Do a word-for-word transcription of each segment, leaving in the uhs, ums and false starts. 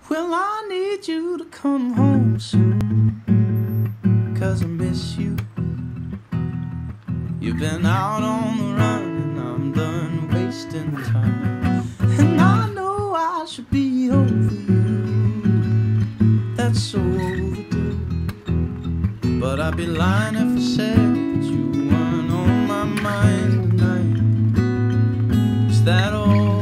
Well, I need you to come home soon, 'cause I miss you. You've been out on the run and I'm done wasting time. And I know I should be over you, that's so overdue. But I'd be lying if I said that you weren't on my mind tonight. Is that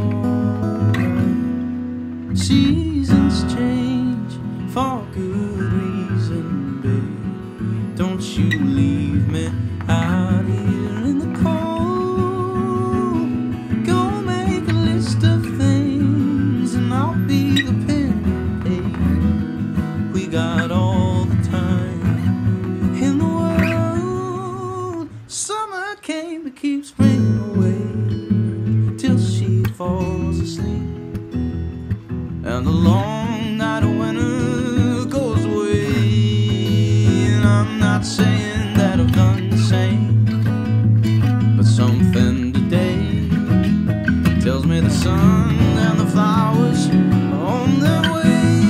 alright? Seasons change for good reason, babe. Don't you leave me out here in the cold. Go make a list of things and I'll be the pen and paper. We got all the time in the world. Summer came to keep spring away till she falls asleep, and the long night of winter goes away. And I'm not saying that I've done the same, but something today tells me the sun and the flowers are on their way.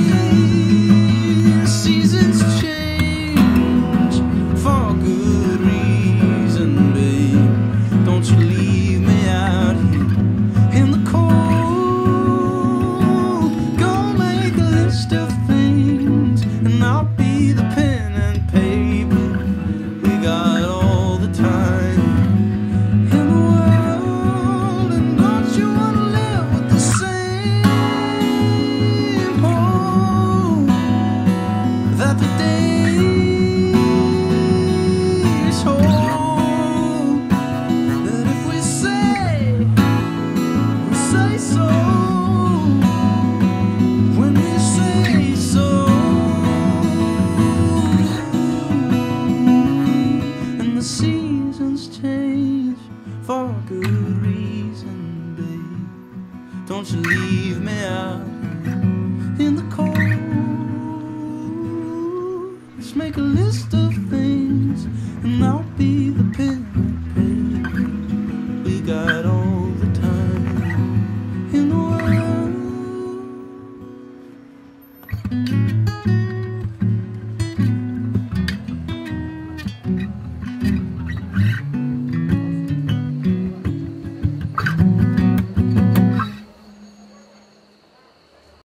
Seasons change for good reason, babe. Don't you leave me out here in the cold. Go make a list of things and I'll be the pen and paper. We got all the time in the world. And don't you wanna live with the same hope that the days hold? That if we say, we say so, when we say so, and the seasons change for a good reason, babe. Don't you leave me out in the cold. Let's make a list of things and I'll be